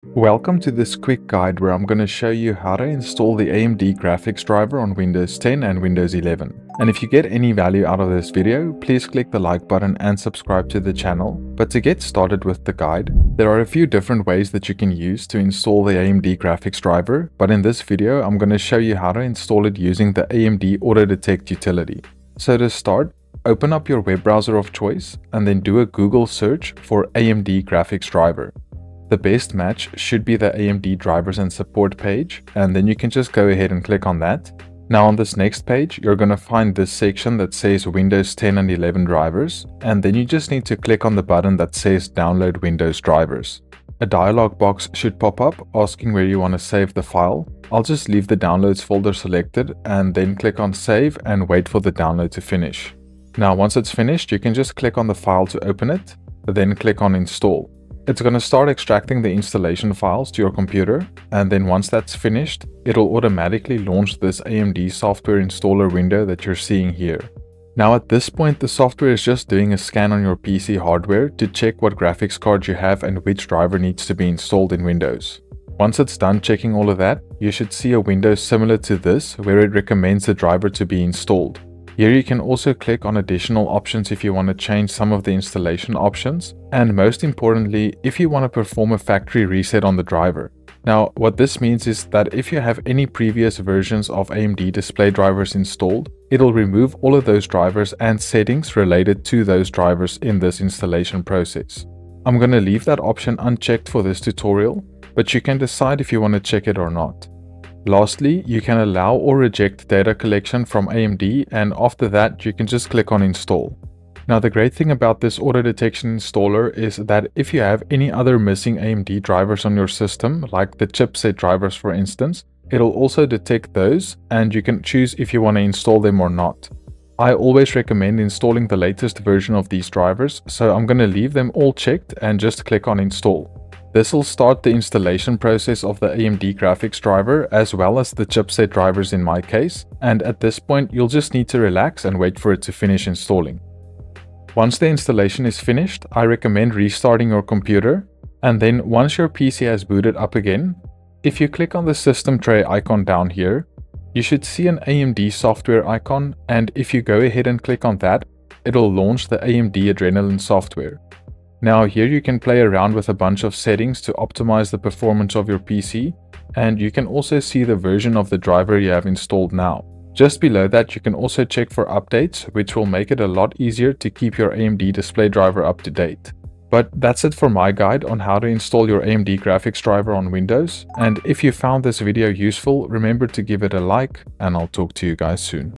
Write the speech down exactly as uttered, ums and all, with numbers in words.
Welcome to this quick guide where I'm going to show you how to install the A M D graphics driver on Windows ten and Windows eleven. And if you get any value out of this video, please click the like button and subscribe to the channel. But to get started with the guide, there are a few different ways that you can use to install the A M D graphics driver, but in this video I'm going to show you how to install it using the A M D Auto Detect utility. So to start, open up your web browser of choice and then do a Google search for A M D graphics driver. The best match should be the A M D drivers and support page, and then you can just go ahead and click on that. Now on this next page, you're going to find this section that says Windows ten and eleven drivers, and then you just need to click on the button that says Download Windows drivers. A dialog box should pop up asking where you want to save the file. I'll just leave the downloads folder selected and then click on save and wait for the download to finish. Now once it's finished, you can just click on the file to open it, then click on install. It's going to start extracting the installation files to your computer, and then once that's finished, it'll automatically launch this A M D software installer window that you're seeing here. Now at this point, the software is just doing a scan on your P C hardware to check what graphics card you have and which driver needs to be installed in Windows. Once it's done checking all of that, you should see a window similar to this where it recommends the driver to be installed. Here you can also click on additional options if you want to change some of the installation options, and most importantly, if you want to perform a factory reset on the driver. Now, what this means is that if you have any previous versions of A M D display drivers installed, it'll remove all of those drivers and settings related to those drivers in this installation process. I'm going to leave that option unchecked for this tutorial, but you can decide if you want to check it or not. Lastly, you can allow or reject data collection from A M D, and after that you can just click on install. Now the great thing about this auto detection installer is that if you have any other missing A M D drivers on your system, like the chipset drivers for instance, it'll also detect those and you can choose if you want to install them or not. I always recommend installing the latest version of these drivers, so I'm going to leave them all checked and just click on install. This will start the installation process of the A M D graphics driver as well as the chipset drivers in my case, and at this point you'll just need to relax and wait for it to finish installing. Once the installation is finished, I recommend restarting your computer, and then once your P C has booted up again, if you click on the system tray icon down here, you should see an A M D software icon, and if you go ahead and click on that, it'll launch the A M D Adrenaline software. Now here you can play around with a bunch of settings to optimize the performance of your P C, and you can also see the version of the driver you have installed now. Just below that you can also check for updates, which will make it a lot easier to keep your A M D display driver up to date. But that's it for my guide on how to install your A M D graphics driver on Windows, and if you found this video useful, remember to give it a like, and I'll talk to you guys soon.